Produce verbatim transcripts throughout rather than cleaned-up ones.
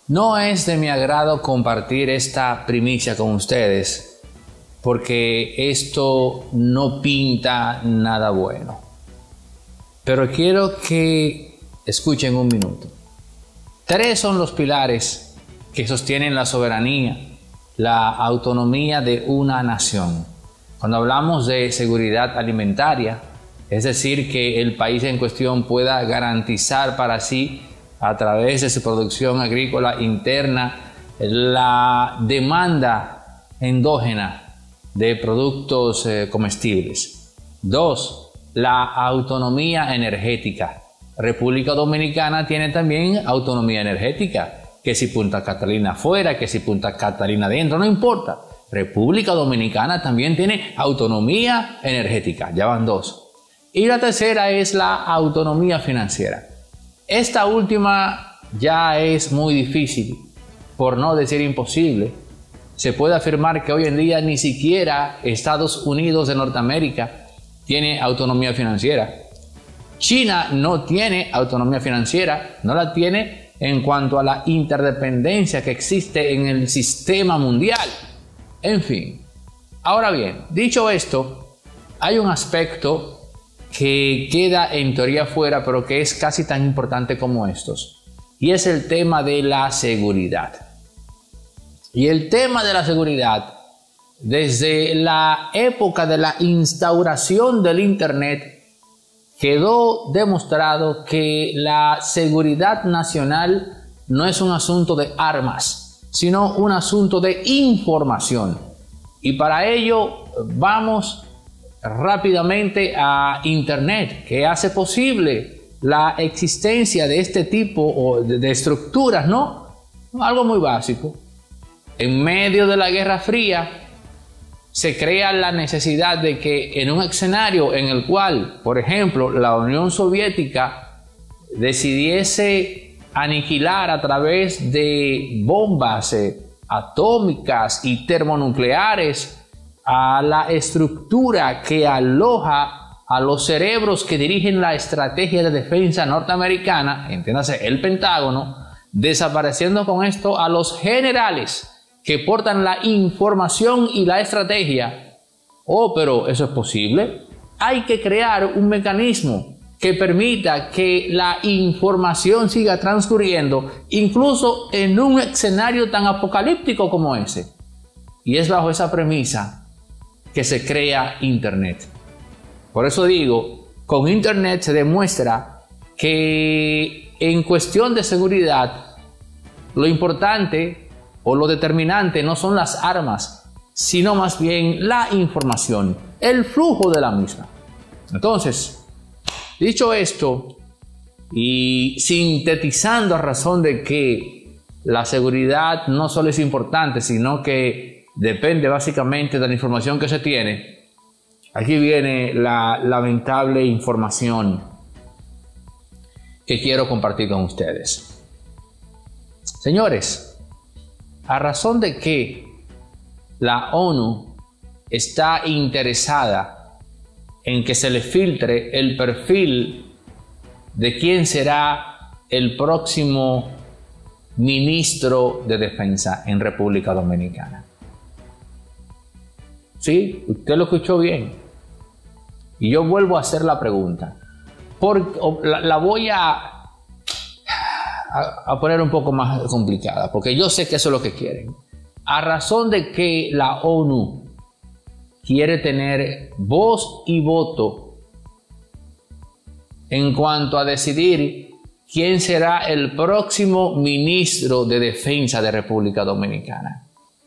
No es de mi agrado compartir esta primicia con ustedes, porque esto no pinta nada bueno. Pero quiero que escuchen un minuto. Tres son los pilares que sostienen la soberanía, la autonomía de una nación. Cuando hablamos de seguridad alimentaria, es decir, que el país en cuestión pueda garantizar para sí, a través de su producción agrícola interna, la demanda endógena de productos eh, comestibles. Dos, la autonomía energética. República Dominicana tiene también autonomía energética, que si Punta Catalina fuera, que si Punta Catalina dentro, no importa. República Dominicana también tiene autonomía energética, ya van dos. Y la tercera es la autonomía financiera. Esta última ya es muy difícil, por no decir imposible. Se puede afirmar que hoy en día ni siquiera Estados Unidos de Norteamérica tiene autonomía financiera. China no tiene autonomía financiera, no la tiene en cuanto a la interdependencia que existe en el sistema mundial. En fin, ahora bien, dicho esto, hay un aspecto que queda en teoría fuera, pero que es casi tan importante como estos, y es el tema de la seguridad. Y el tema de la seguridad, desde la época de la instauración del Internet, quedó demostrado que la seguridad nacional no es un asunto de armas, sino un asunto de información. Y para ello vamos rápidamente a Internet, que hace posible la existencia de este tipo de estructuras, ¿no? Algo muy básico. En medio de la Guerra Fría se crea la necesidad de que en un escenario en el cual, por ejemplo, la Unión Soviética decidiese aniquilar a través de bombas eh, atómicas y termonucleares a la estructura que aloja a los cerebros que dirigen la estrategia de defensa norteamericana, entiéndase el Pentágono, desapareciendo con esto a los generales que portan la información y la estrategia. Oh, pero ¿eso es posible? Hay que crear un mecanismo que permita que la información siga transcurriendo, incluso en un escenario tan apocalíptico como ese. Y es bajo esa premisa que se crea Internet. Por eso digo, con Internet se demuestra que en cuestión de seguridad, lo importante o lo determinante no son las armas, sino más bien la información, el flujo de la misma. Entonces, dicho esto, y sintetizando a razón de que la seguridad no solo es importante, sino que depende básicamente de la información que se tiene, aquí viene la lamentable información que quiero compartir con ustedes. Señores, a razón de que la ONU está interesada en que se le filtre el perfil de quién será el próximo ministro de Defensa en República Dominicana. Sí, usted lo escuchó bien. Y yo vuelvo a hacer la pregunta. Por, la, la voy a, a, a poner un poco más complicada, porque yo sé que eso es lo que quieren. A razón de que la ONU quiere tener voz y voto en cuanto a decidir quién será el próximo ministro de Defensa de República Dominicana.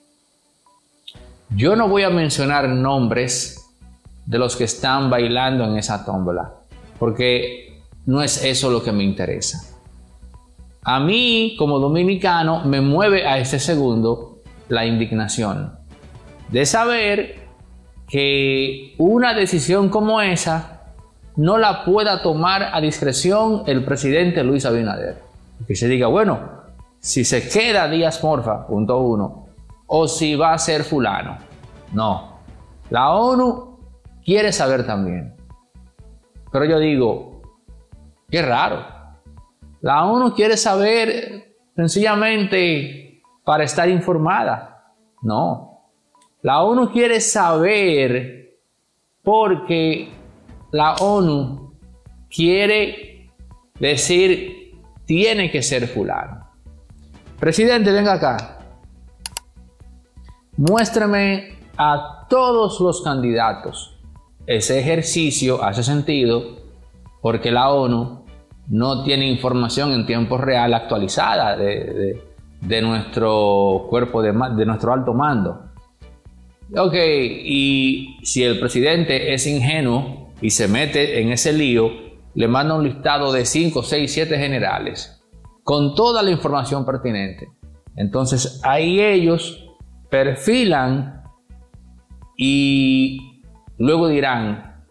Yo no voy a mencionar nombres de los que están bailando en esa tómbola, porque no es eso lo que me interesa. A mí, como dominicano, me mueve a este segundo la indignación de saber que una decisión como esa no la pueda tomar a discreción el presidente Luis Abinader. Que se diga, bueno, si se queda Díaz Morfa, punto uno, o si va a ser fulano. No, la ONU quiere saber también. Pero yo digo, qué raro. La ONU quiere saber sencillamente para estar informada. No. La ONU quiere saber porque la ONU quiere decir, tiene que ser fulano. Presidente, venga acá. Muéstrame a todos los candidatos. Ese ejercicio hace sentido porque la ONU no tiene información en tiempo real actualizada de, de, de nuestro cuerpo, de, de nuestro alto mando. Ok, y si el presidente es ingenuo y se mete en ese lío, le manda un listado de cinco, seis, siete generales con toda la información pertinente. Entonces ahí ellos perfilan y luego dirán,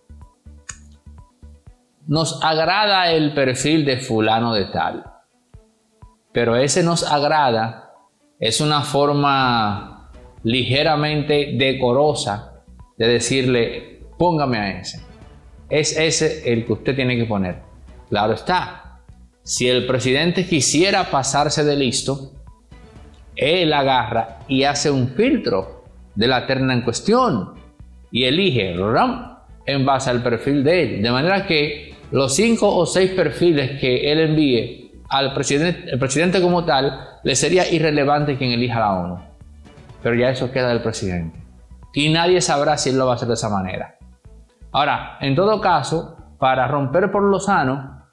nos agrada el perfil de fulano de tal, pero ese nos agrada es una forma ligeramente decorosa de decirle, póngame a ese. Es ese el que usted tiene que poner. Claro está, si el presidente quisiera pasarse de listo, él agarra y hace un filtro de la terna en cuestión y elige en base al perfil de él. De manera que los cinco o seis perfiles que él envíe al presidente, el presidente como tal, le sería irrelevante quien elija la ONU. Pero ya eso queda del presidente. Y nadie sabrá si él lo va a hacer de esa manera. Ahora, en todo caso, para romper por lo sano,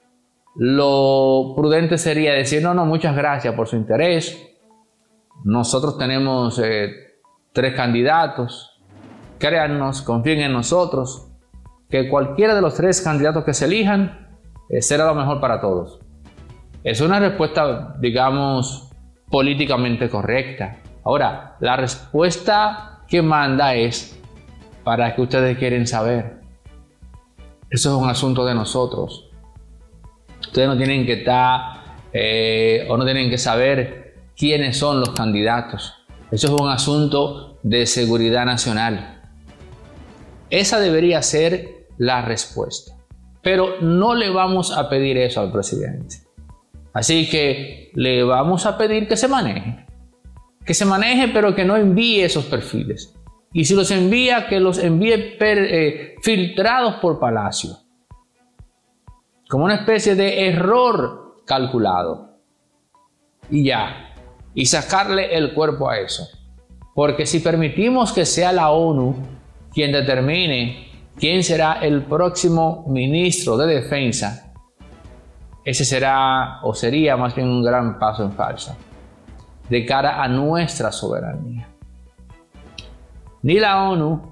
lo prudente sería decir, no, no, muchas gracias por su interés. Nosotros tenemos eh, tres candidatos. Créannos, confíen en nosotros, que cualquiera de los tres candidatos que se elijan eh, será lo mejor para todos. Es una respuesta, digamos, políticamente correcta. Ahora, la respuesta que manda es para que ustedes quieren saber. Eso es un asunto de nosotros. Ustedes no tienen que estar eh, o no tienen que saber quiénes son los candidatos. Eso es un asunto de seguridad nacional. Esa debería ser la respuesta. Pero no le vamos a pedir eso al presidente. Así que le vamos a pedir que se maneje. Que se maneje, pero que no envíe esos perfiles. Y si los envía, que los envíe per, eh, filtrados por Palacio. Como una especie de error calculado. Y ya. Y sacarle el cuerpo a eso. Porque si permitimos que sea la ONU quien determine quién será el próximo ministro de Defensa, ese será o sería más bien un gran paso en falso de cara a nuestra soberanía. Ni la ONU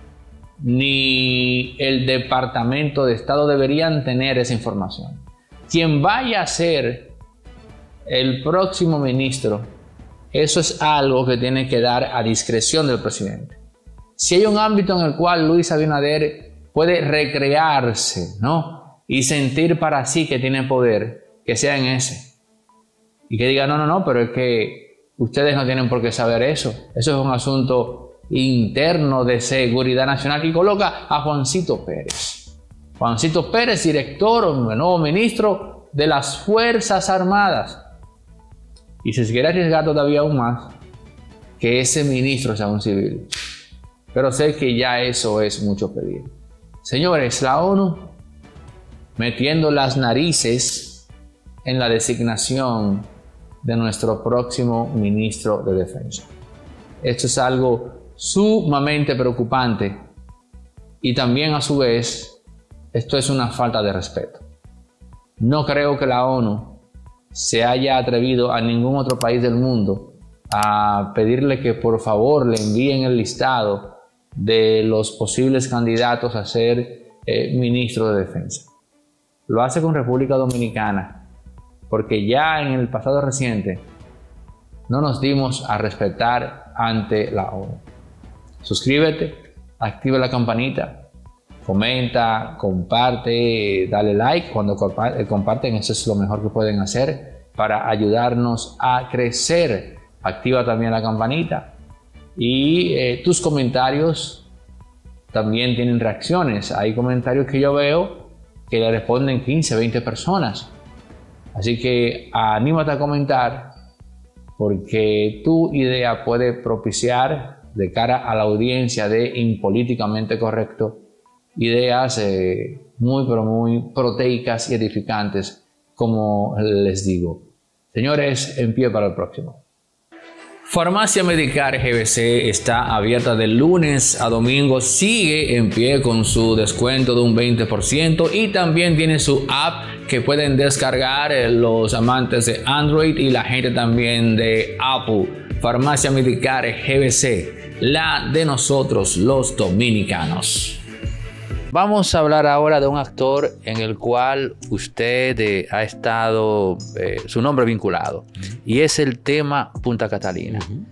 ni el Departamento de Estado deberían tener esa información. Quien vaya a ser el próximo ministro, eso es algo que tiene que dar a discreción del presidente. Si hay un ámbito en el cual Luis Abinader puede recrearse, ¿no? Y sentir para sí que tiene poder, que sea en ese. Y que diga, no, no, no, pero es que ustedes no tienen por qué saber eso. Eso es un asunto interno de seguridad nacional. Y coloca a Juancito Pérez. Juancito Pérez, director, nuevo ministro de las Fuerzas Armadas. Y si se quiere arriesgar todavía aún más, que ese ministro sea un civil. Pero sé que ya eso es mucho pedir. Señores, la ONU metiendo las narices en la designación de nuestro próximo ministro de Defensa. Esto es algo sumamente preocupante y también a su vez esto es una falta de respeto. No creo que la ONU se haya atrevido a ningún otro país del mundo a pedirle que por favor le envíen el listado de los posibles candidatos a ser eh, ministro de Defensa. Lo hace con República Dominicana, porque ya en el pasado reciente no nos dimos a respetar ante la ONU. Suscríbete, activa la campanita, comenta, comparte, dale like. Cuando comparten, eso es lo mejor que pueden hacer para ayudarnos a crecer. Activa también la campanita. Y eh, tus comentarios también tienen reacciones. Hay comentarios que yo veo que le responden quince, veinte personas. Así que anímate a comentar porque tu idea puede propiciar de cara a la audiencia de Impolíticamente Correcto ideas eh, muy pero muy proteicas y edificantes, como les digo. Señores, en pie para el próximo. Farmacia Medicar G B C está abierta de lunes a domingo, sigue en pie con su descuento de un veinte por ciento y también tiene su app que pueden descargar los amantes de Android y la gente también de Apple. Farmacia Medicar G B C, la de nosotros los dominicanos. Vamos a hablar ahora de un actor en el cual usted eh, ha estado, eh, su nombre vinculado, uh-huh. y es el tema Punta Catalina. Uh-huh.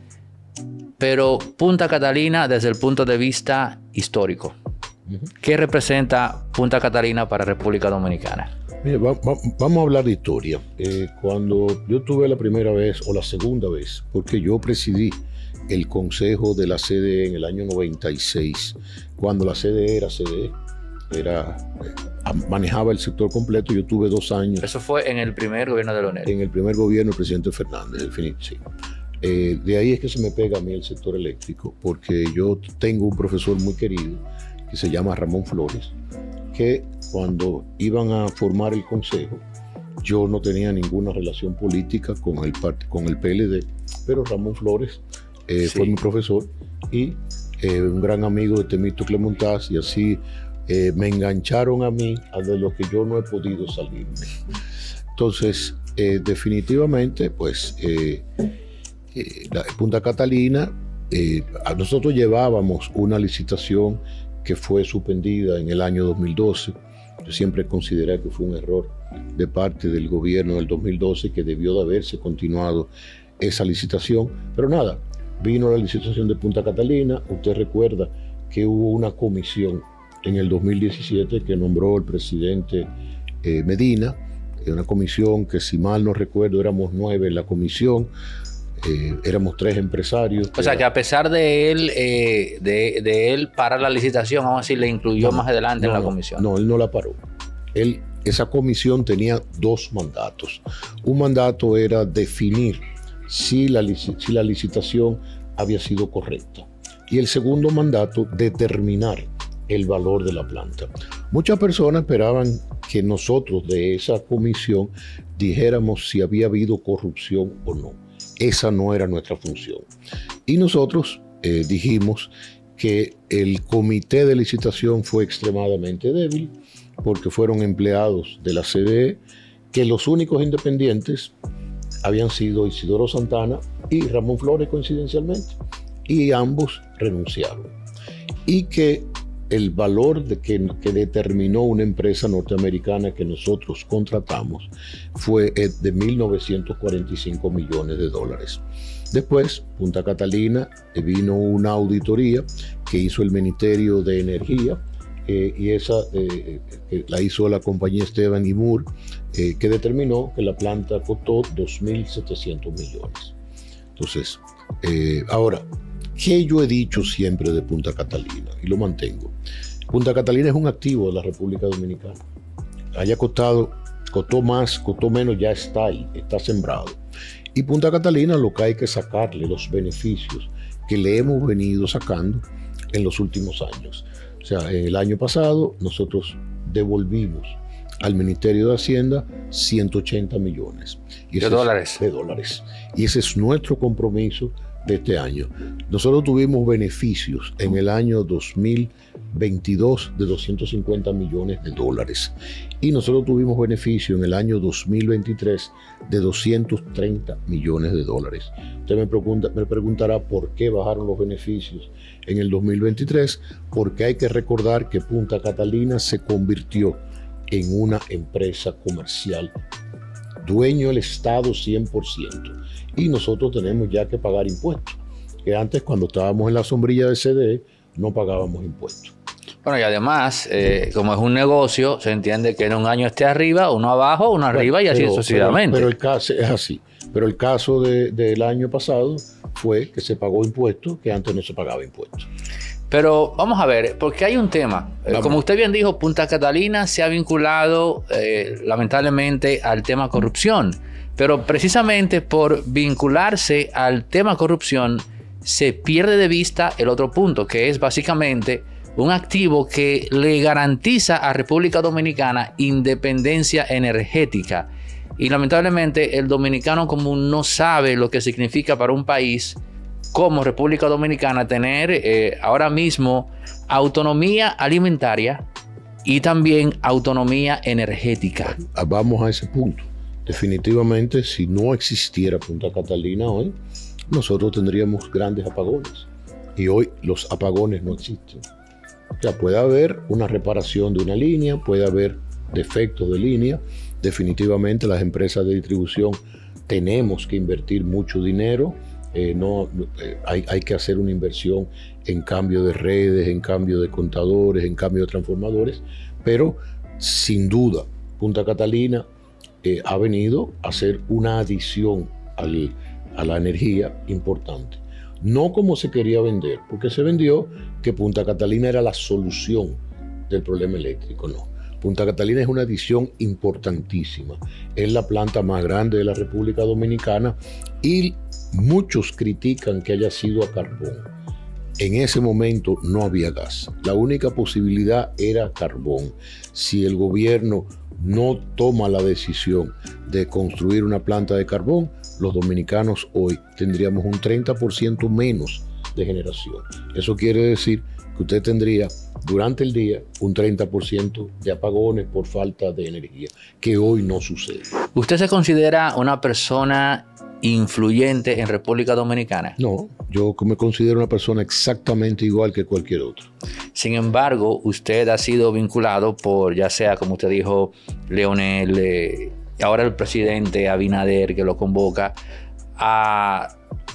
Pero Punta Catalina desde el punto de vista histórico. Uh-huh. ¿Qué representa Punta Catalina para República Dominicana? Mira, va, va, vamos a hablar de historia. Eh, cuando yo tuve la primera vez o la segunda vez, porque yo presidí el consejo de la C D E en el año noventa y seis, cuando la C D E era C D E, era, manejaba el sector completo. Yo tuve dos años. Eso fue en el primer gobierno de Leonel. En el primer gobierno del presidente Fernández, el fin, sí. Eh, de ahí es que se me pega a mí el sector eléctrico, porque yo tengo un profesor muy querido que se llama Ramón Flores, que cuando iban a formar el consejo, yo no tenía ninguna relación política con el, con el P L D, pero Ramón Flores eh, sí. fue mi profesor y eh, un gran amigo de Temístocles Montaz, y así eh, me engancharon a mí a de lo que yo no he podido salirme. Entonces, eh, definitivamente, pues, eh, eh, la Punta Catalina, eh, a nosotros llevábamos una licitación que fue suspendida en el año dos mil doce. Yo siempre consideré que fue un error de parte del gobierno del dos mil doce, que debió de haberse continuado esa licitación. Pero nada, vino la licitación de Punta Catalina. Usted recuerda que hubo una comisión en el dos mil diecisiete que nombró el presidente eh, Medina, una comisión que, si mal no recuerdo, éramos nueve en la comisión. Eh, éramos tres empresarios. O sea, que a pesar de él, eh, de, de él parar la licitación, aún así le incluyó no, más adelante no, en la comisión. No, él no la paró. Él, esa comisión tenía dos mandatos. Un mandato era definir si la, si la licitación había sido correcta. Y el segundo mandato, determinar el valor de la planta. Muchas personas esperaban que nosotros de esa comisión dijéramos si había habido corrupción o no. Esa no era nuestra función. Y nosotros eh, dijimos que el comité de licitación fue extremadamente débil, porque fueron empleados de la C D E, que los únicos independientes habían sido Isidoro Santana y Ramón Flores, coincidencialmente, y ambos renunciaron. Y que el valor de que, que determinó una empresa norteamericana que nosotros contratamos fue de mil novecientos cuarenta y cinco millones de dólares. Después, Punta Catalina, eh, vino una auditoría que hizo el Ministerio de Energía, eh, y esa eh, eh, la hizo la compañía Esteban y Moore, eh, que determinó que la planta costó dos mil setecientos millones. Entonces, eh, ahora, ¿qué yo he dicho siempre de Punta Catalina? Y lo mantengo. Punta Catalina es un activo de la República Dominicana. Haya costado, costó más, costó menos, ya está ahí, está sembrado. Y Punta Catalina, lo que hay que sacarle los beneficios que le hemos venido sacando en los últimos años. O sea, en el año pasado nosotros devolvimos al Ministerio de Hacienda ciento ochenta millones. Y ¿De dólares? Es, de dólares. Y ese es nuestro compromiso de este año. Nosotros tuvimos beneficios en el año dos mil veintidós de doscientos cincuenta millones de dólares, y nosotros tuvimos beneficio en el año dos mil veintitrés de doscientos treinta millones de dólares. Usted me, pregunta, me preguntará por qué bajaron los beneficios en el dos mil veintitrés, porque hay que recordar que Punta Catalina se convirtió en una empresa comercial, dueño el Estado cien por ciento, y nosotros tenemos ya que pagar impuestos, que antes, cuando estábamos en la sombrilla de C D E, no pagábamos impuestos. Bueno, y además, eh, como es un negocio, se entiende que en un año esté arriba, uno abajo, uno arriba, bueno, y así pero, sucesivamente. Pero, pero el caso es así. Pero el caso de, del año pasado fue que se pagó impuestos, que antes no se pagaba impuestos. Pero vamos a ver, porque hay un tema. Vamos. Como usted bien dijo, Punta Catalina se ha vinculado eh, lamentablemente al tema corrupción. Pero precisamente por vincularse al tema corrupción, se pierde de vista el otro punto, que es básicamente un activo que le garantiza a República Dominicana independencia energética. Y lamentablemente el dominicano común no sabe lo que significa para un país como República Dominicana tener eh, ahora mismo autonomía alimentaria y también autonomía energética. Vamos a ese punto. Definitivamente, si no existiera Punta Catalina hoy, nosotros tendríamos grandes apagones. Y hoy los apagones no existen. O sea, puede haber una reparación de una línea, puede haber defectos de línea. Definitivamente las empresas de distribución tenemos que invertir mucho dinero. Eh, no, eh, hay, hay que hacer una inversión en cambio de redes, en cambio de contadores, en cambio de transformadores. Pero sin duda, Punta Catalina eh, ha venido a hacer una adición al, a la energía importante. No como se quería vender, porque se vendió que Punta Catalina era la solución del problema eléctrico. No, Punta Catalina es una adición importantísima. Es la planta más grande de la República Dominicana y muchos critican que haya sido a carbón. En ese momento no había gas. La única posibilidad era carbón. Si el gobierno no toma la decisión de construir una planta de carbón, los dominicanos hoy tendríamos un treinta por ciento menos de generación. Eso quiere decir que usted tendría durante el día un treinta por ciento de apagones por falta de energía, que hoy no sucede. ¿Usted se considera una persona influyente en República Dominicana? No, yo me considero una persona exactamente igual que cualquier otro. Sin embargo, usted ha sido vinculado por, ya sea como usted dijo, Leonel, eh, ahora el presidente Abinader, que lo convoca, a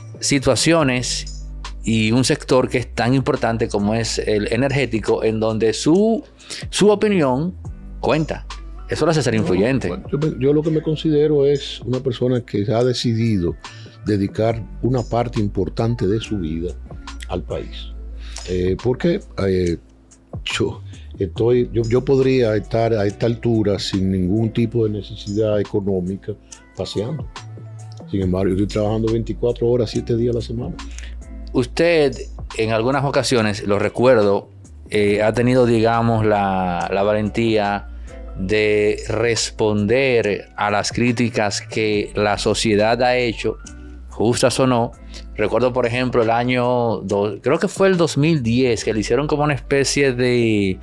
situaciones y un sector que es tan importante como es el energético, en donde su, su opinión cuenta. Eso lo hace ser influyente. No, yo, yo lo que me considero es una persona que ha decidido dedicar una parte importante de su vida al país. Eh, porque eh, yo, estoy, yo, yo podría estar a esta altura sin ningún tipo de necesidad económica paseando. Sin embargo, yo estoy trabajando veinticuatro horas, siete días a la semana. Usted, en algunas ocasiones, lo recuerdo, eh, ha tenido, digamos, la, la valentía de responder a las críticas que la sociedad ha hecho, justas o no. Recuerdo, por ejemplo, el año, do, creo que fue el dos mil diez, que le hicieron como una especie de,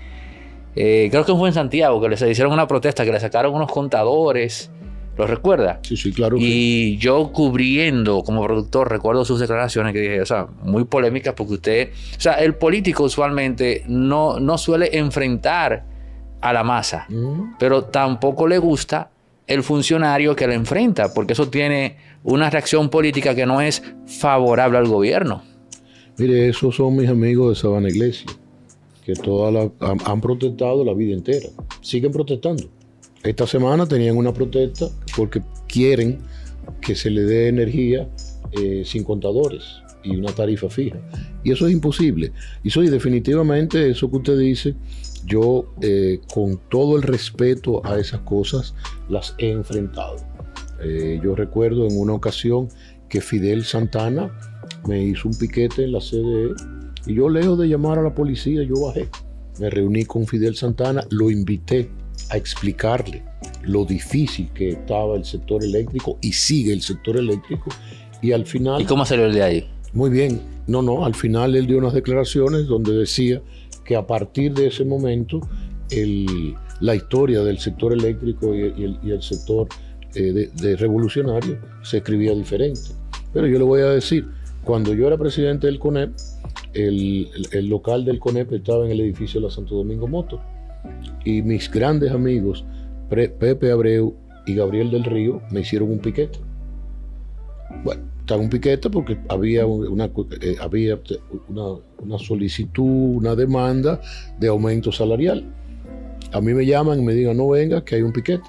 eh, creo que fue en Santiago, que les hicieron una protesta, que le sacaron unos contadores. ¿Lo recuerda? Sí, sí, claro. Y que... yo cubriendo como productor, recuerdo sus declaraciones que dije, o sea, muy polémicas, porque usted, o sea, el político usualmente no, no suele enfrentar a la masa, uh-huh. pero tampoco le gusta el funcionario que la enfrenta, porque eso tiene una reacción política que no es favorable al gobierno. Mire, esos son mis amigos de Sabana Iglesia, que toda la, han, han protestado la vida entera, siguen protestando. Esta semana tenían una protesta porque quieren que se le dé energía eh, sin contadores y una tarifa fija. Y eso es imposible. Y soy definitivamente eso que usted dice, yo eh, con todo el respeto a esas cosas las he enfrentado. Eh, yo recuerdo en una ocasión que Fidel Santana me hizo un piquete en la C D E y yo, lejos de llamar a la policía, yo bajé. Me reuní con Fidel Santana, lo invité a explicarle lo difícil que estaba el sector eléctrico y sigue el sector eléctrico, y al final... ¿Y cómo salió el de ahí? Muy bien. No, no, al final él dio unas declaraciones donde decía que a partir de ese momento el, la historia del sector eléctrico y, y, el, y el sector eh, de, de revolucionario se escribía diferente. Pero yo le voy a decir, cuando yo era presidente del CONEP, el, el, el local del CONEP estaba en el edificio de la Santo Domingo Motor. Y mis grandes amigos Pepe Abreu y Gabriel del Río me hicieron un piquete. Bueno, estaba un piquete porque había una, eh, había una, una solicitud, una demanda de aumento salarial. A mí me llaman y me digan, no venga, que hay un piquete.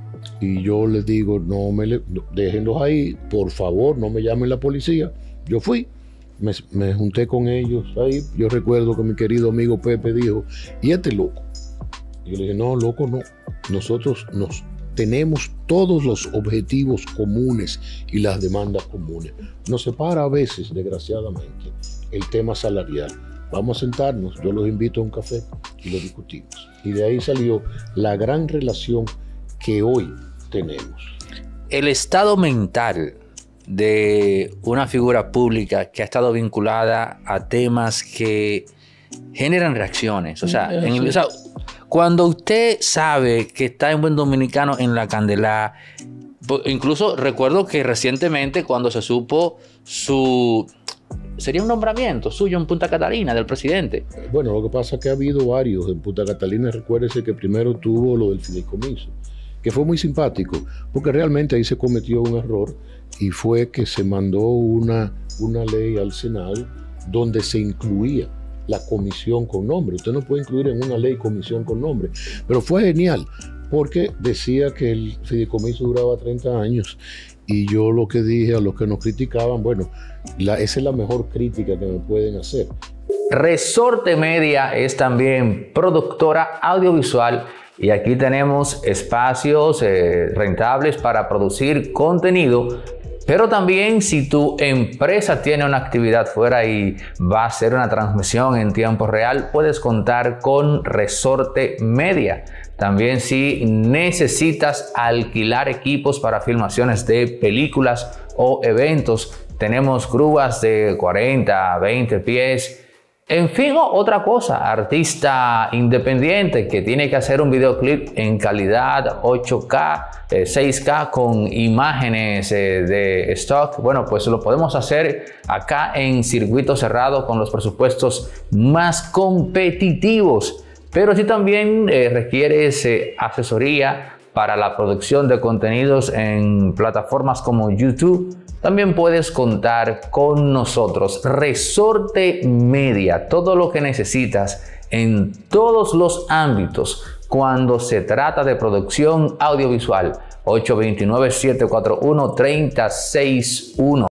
Y yo les digo, no me le, no, déjenlos ahí, por favor, no me llamen la policía. Yo fui, me, me junté con ellos ahí. Yo recuerdo que mi querido amigo Pepe dijo, ¿y este loco? Y yo le dije, no, loco no. Nosotros nos tenemos todos los objetivos comunes y las demandas comunes. Nos separa a veces, desgraciadamente, el tema salarial. Vamos a sentarnos, yo los invito a un café y lo discutimos. Y de ahí salió la gran relación que hoy tenemos. El estado mental de una figura pública que ha estado vinculada a temas que generan reacciones. O sea, en el, o sea, cuando usted sabe que está en buen dominicano en la Candela, incluso recuerdo que recientemente cuando se supo su... sería un nombramiento suyo en Punta Catalina del presidente. Bueno, lo que pasa es que ha habido varios en Punta Catalina. Recuérdese que primero tuvo lo del fideicomiso, que fue muy simpático, porque realmente ahí se cometió un error y fue que se mandó una, una ley al Senado donde se incluía la comisión con nombre. Usted no puede incluir en una ley comisión con nombre, pero fue genial porque decía que el fideicomiso duraba treinta años y yo lo que dije a los que nos criticaban, bueno, la, esa es la mejor crítica que me pueden hacer. Resorte Media es también productora audiovisual y aquí tenemos espacios eh, rentables para producir contenido. Pero también si tu empresa tiene una actividad fuera y va a hacer una transmisión en tiempo real, puedes contar con Resorte Media. También si necesitas alquilar equipos para filmaciones de películas o eventos, tenemos grúas de cuarenta, veinte pies. En fin, otra cosa, artista independiente que tiene que hacer un videoclip en calidad ocho K, eh, seis K con imágenes eh, de stock, bueno, pues lo podemos hacer acá en circuito cerrado con los presupuestos más competitivos. Pero si también eh, requieres eh, asesoría para la producción de contenidos en plataformas como YouTube, también puedes contar con nosotros. Resorte Media, todo lo que necesitas en todos los ámbitos cuando se trata de producción audiovisual. ocho dos nueve, siete cuatro uno, tres cero seis uno.